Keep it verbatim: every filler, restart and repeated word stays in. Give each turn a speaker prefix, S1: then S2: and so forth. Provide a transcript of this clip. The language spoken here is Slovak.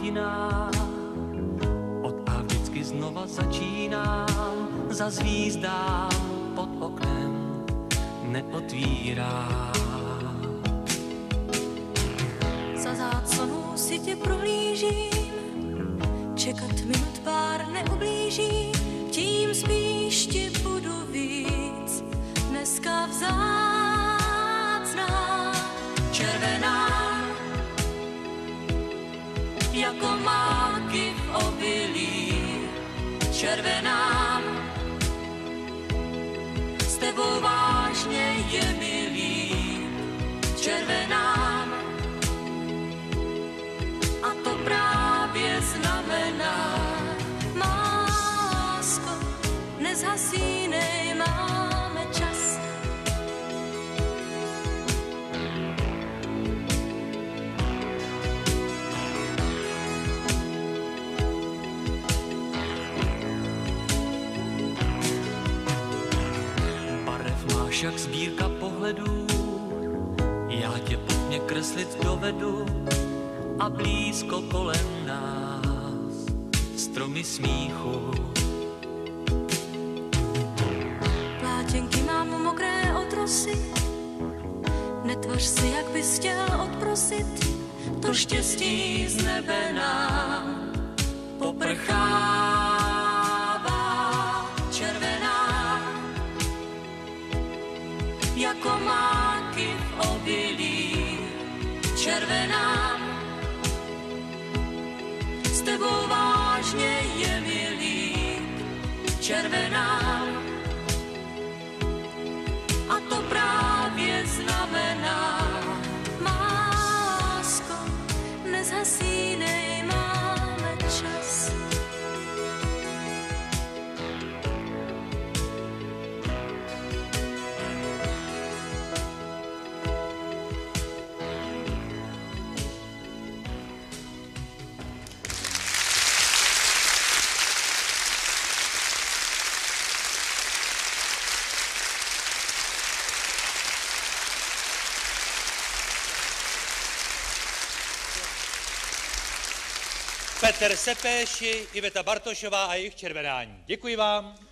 S1: jiná. Od A vždycky znova začínám, za zvízdám pod oknem neotvírám.
S2: Za záclonou si tě prohlížím, čekat minut pár neublíží, tím spíš ti budu víc dneska vzácná. Červená jako máky v obilí, červená s tebou vážně je milý, červená a to právě znamená, má lásko, nezhasínej, máme čas.
S1: Barev máš jak sbírka pohledů, já tě pod mě kreslit dovedu a blízko kolem nás stromy smíchu.
S2: Plátěnky mám mokré od rosy, netvař se, jak bys chtěl odprosit, to štěstí z nebe nám poprchává. Červená jako máky v obilí, červená s tebou vážně je milý, červená a to právě znamená, má lásko, nezhasínej, máme čas.
S3: Petr Sepéši, Iveta Bartošová a jejich Červenání. Děkuji vám.